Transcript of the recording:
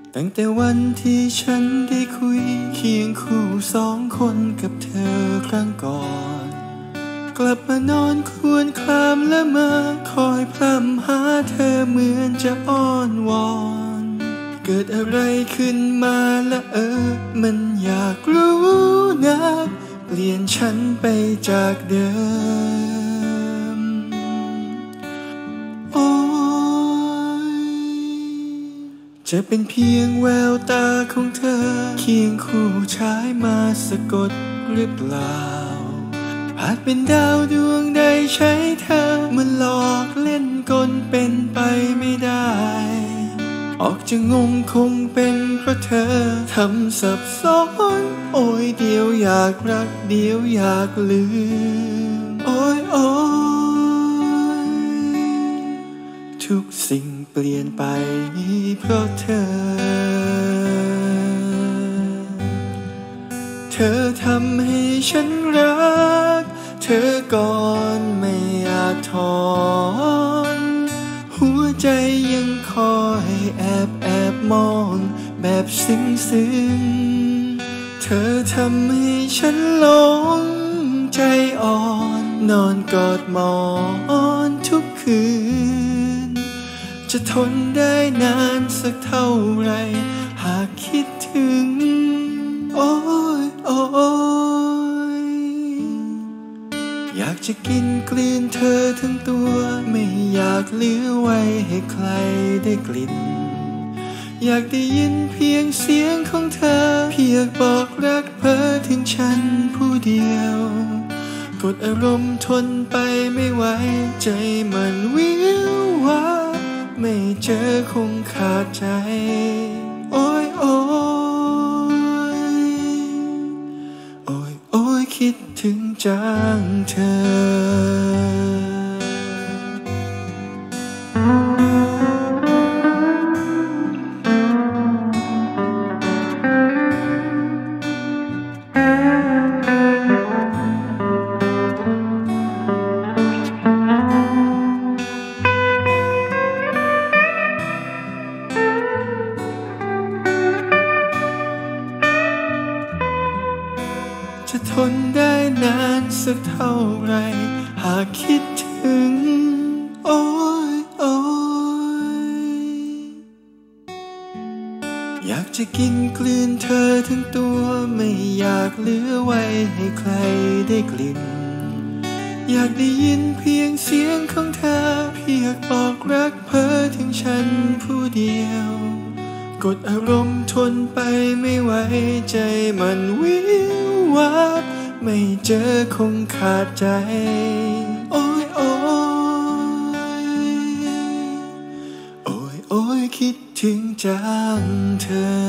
ตั้งแต่วันที่ฉันได้คุยเคียงคู่สองคนกับเธอครั้งก่อนกลับมานอนครวญครามและมาคอยพร่ำหาเธอเหมือนจะอ้อนวอนเกิดอะไรขึ้นมาละมันอยากรู้นักเปลี่ยนฉันไปจากเดิมโอ้ยจะเป็นเพียงแววตาของเธอเคียงคู่ชายมาสะกดหรือเปล่าอาจเป็นดาวดวงใดใช้เธอมาหลอกเล่นกลเป็นไปไม่ได้ออกจะงงคงเป็นเพราะเธอทำสับสนโอ้ยเดียวอยากรักเดียวอยากลืมโอ้ยโอ้ยทุกสิ่งเปลี่ยนไปเพราะเธอทำให้ฉันรักเธอก่อนไม่อาจถอนหัวใจยังคอยแอบมองแบบซึ้งเธอทำให้ฉันหลงใจอ่อนนอนกอดหมอนทุกคืนจะทนได้นานสักเท่าไรหากคิดถึงโอ้ยโอ้ยอยากจะกินกลืนเธอทั้งตัวไม่อยากเหลือไว้ให้ใครได้กลิ่นอยากได้ยินเพียงเสียงของเธอเพียงบอกรักเพ้อถึงฉันผู้เดียวกดอารมณ์ทนไปไม่ไหวใจมันวิววาไม่เจอคงขาดใจโอ้ยโอ้ยโอ้ยโอ้ยคิดถึงจังเธอจะทนได้นานสักเท่าไรหากคิดถึงโอ้ยโอ้ยอยากจะกินกลืนเธอทั้งตัวไม่อยากเหลือไว้ให้ใครได้กลิ่นอยากได้ยินเพียงเสียงของเธอเพียงบอกรักเพ้อถึงฉันผู้เดียวกดอารมณ์ทนไปไม่ไหวใจมันวิววาไม่เจอคงขาดใจโอ้ยโอ้ยโอ้ยโอ้ยคิดถึงจังเธอ